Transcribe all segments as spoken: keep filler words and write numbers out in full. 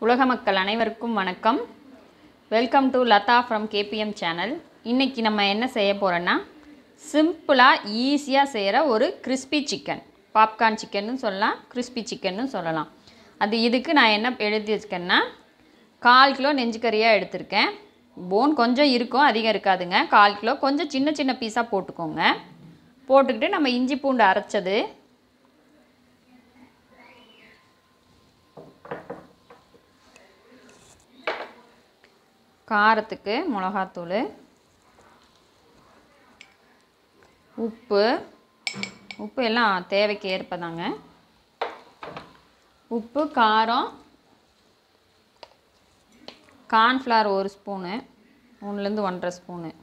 உலக மக்கள் அனைவருக்கும் வணக்கம். Welcome to Latha from KPM channel. இன்றைக்கி நம்ம என்ன செய்ய போகிறோன்னா, சிம்பிளாக ஈஸியாக செய்கிற ஒரு கிறிஸ்பி சிக்கன், பாப்கார்ன் சிக்கன்னு சொல்லலாம், கிறிஸ்பி சிக்கன்னு சொல்லலாம். அது இதுக்கு நான் என்ன எழுதி வச்சுக்கேன்னா, கால் கிலோ நெஞ்சுக்கறியாக எடுத்திருக்கேன். போன் கொஞ்சம் இருக்கும், அதிகம் இருக்காதுங்க. கால் கிலோ கொஞ்சம் சின்ன சின்ன பீஸாக போட்டுக்கோங்க. போட்டுக்கிட்டு நம்ம இஞ்சி பூண்டு அரைச்சது, காரத்துக்கு மிளகாத்தூள், உப்பு உப்பு எல்லாம் தேவைக்கு ஏற்பதாங்க. உப்பு, காரம், கார்ன்ஃப்ளவர் ஒரு ஸ்பூனு, ஒன்றுலேருந்து ஒன்றரை ஸ்பூனு,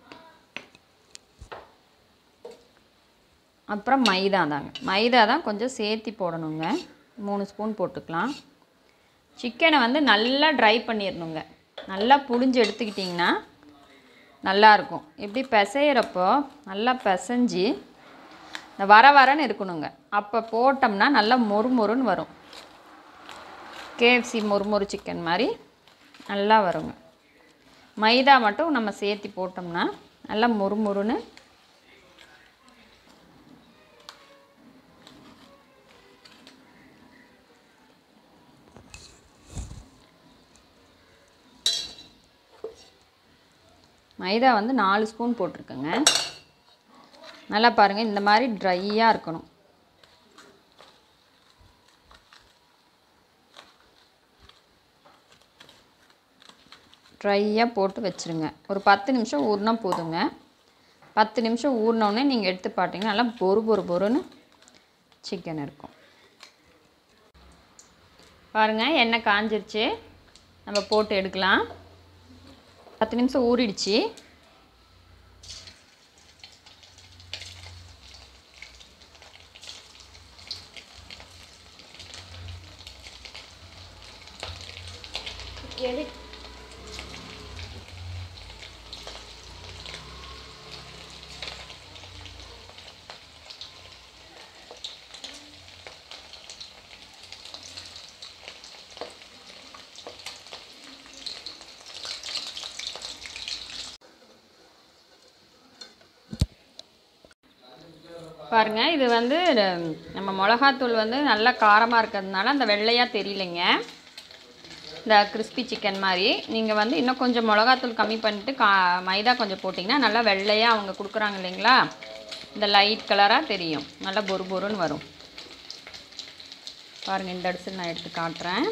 அப்புறம் மைதா தாங்க. மைதா தான் கொஞ்சம் சேர்த்தி போடணுங்க. மூணு ஸ்பூன் போட்டுக்கலாம். சிக்கனை வந்து நல்லா ட்ரை பண்ணிடணுங்க. நல்லா புழிஞ்சு எடுத்துக்கிட்டிங்கன்னா நல்லாயிருக்கும். இப்படி பிசைகிறப்போ நல்லா பிசைஞ்சு இந்த வர வரன்னு இருக்கணுங்க. அப்போ போட்டோம்னா நல்லா மொறு மொறுன்னு வரும். கேஎஃப்சி மொறு மொறு சிக்கன் மாதிரி நல்லா வருங்க. மைதா மட்டும் நம்ம சேர்த்தி போட்டோம்னா நல்லா மொறு மொறுன்னு மைதா வந்து நாலு ஸ்பூன் போட்டிருக்கேங்க. நல்லா பாருங்கள், இந்த மாதிரி ட்ரையாக இருக்கணும். ட்ரையாக போட்டு வச்சுருங்க. ஒரு பத்து நிமிஷம் ஊறினா போதுங்க. பத்து நிமிஷம் ஊறினோடனே நீங்கள் எடுத்து பார்த்தீங்கன்னா நல்லா பொறு பொறு பொறுன்னு சிக்கன் இருக்கும். பாருங்கள், எண்ணெய் காஞ்சிருச்சு. நம்ம போட்டு எடுக்கலாம். பத்து நிமிஷம் ஊறிடுச்சு. எடு பாருங்கள், இது வந்து நம்ம மிளகாத்தூள் வந்து நல்லா காரமாக இருக்கிறதுனால அந்த வெள்ளையாக தெரியலைங்க. இந்த கிறிஸ்பி சிக்கன் மாதிரி நீங்கள் வந்து இன்னும் கொஞ்சம் மிளகாத்தூள் கம்மி பண்ணிட்டு கா மைதா கொஞ்சம் போட்டிங்கன்னா நல்லா வெள்ளையாக அவங்க கொடுக்குறாங்க இல்லைங்களா, இந்த லைட் கலராக தெரியும். நல்லா பொறு பொறுன்னு வரும். பாருங்கள், இந்த அடிச்சு நான் எடுத்து காட்டுறேன்.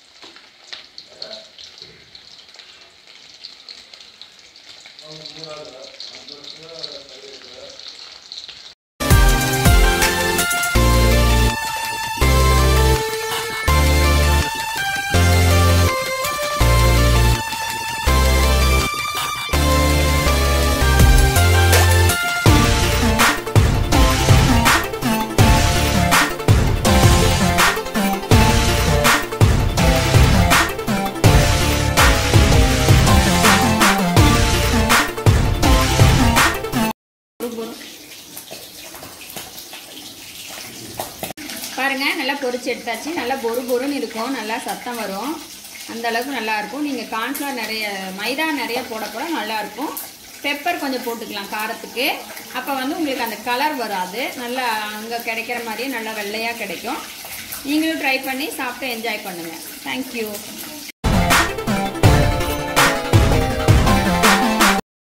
பாருங்கள், நல்லா பொரிச்சு எடுத்தாச்சு. நல்லா பொறு பொறுன்னு இருக்கும், நல்லா சத்தம் வரும். அந்த அளவுக்கு நல்லாயிருக்கும். நீங்கள் கார்ன்ஃப்ளவர் நிறைய, மைதா நிறைய போட போட நல்லாயிருக்கும். பெப்பர் கொஞ்சம் போட்டுக்கலாம் காரத்துக்கு. அப்போ வந்து உங்களுக்கு அந்த கலர் வராது. நல்லா அங்கே கிடைக்கிற மாதிரியே நல்லா வெள்ளையாக கிடைக்கும். நீங்களும் ட்ரை பண்ணி சாப்பிட்டு என்ஜாய் பண்ணுங்கள். தேங்க்யூ.